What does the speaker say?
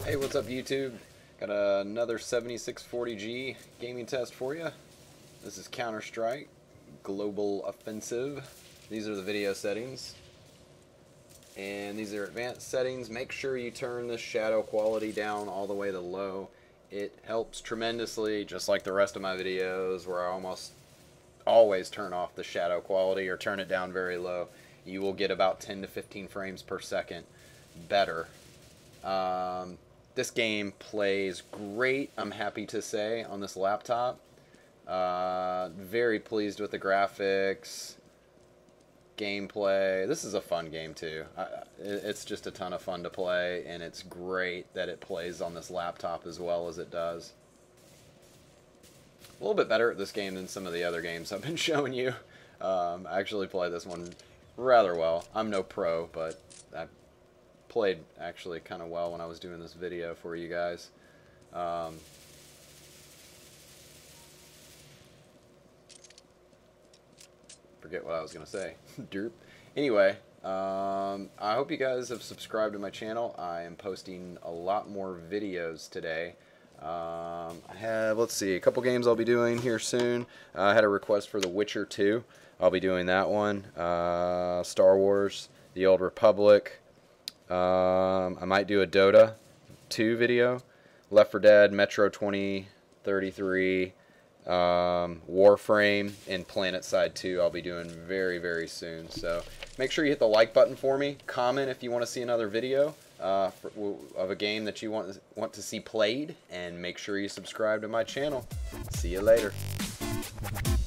Hey, what's up YouTube? Got another 7640G gaming test for you. This is Counter-Strike Global Offensive. These are the video settings. And these are advanced settings. Make sure you turn the shadow quality down all the way to low. It helps tremendously, just like the rest of my videos where I almost always turn off the shadow quality or turn it down very low. You will get about 10 to 15 frames per second better. This game plays great, I'm happy to say, on this laptop. Very pleased with the graphics, gameplay. This is a fun game too. It's just a ton of fun to play, and it's great that it plays on this laptop as well as it does. A little bit better at this game than some of the other games I've been showing you. I actually play this one rather well. I'm no pro, but I played actually kind of well when I was doing this video for you guys. Forget what I was going to say. Derp. Anyway, I hope you guys have subscribed to my channel. I am posting a lot more videos today. I have, let's see, a couple games I'll be doing here soon. I had a request for The Witcher 2. I'll be doing that one. Star Wars, The Old Republic. I might do a Dota 2 video. Left 4 Dead, Metro 2033, Warframe, and PlanetSide 2 I'll be doing very, very soon. So make sure you hit the like button for me. Comment if you want to see another video of a game that you want to see played. And make sure you subscribe to my channel. See you later.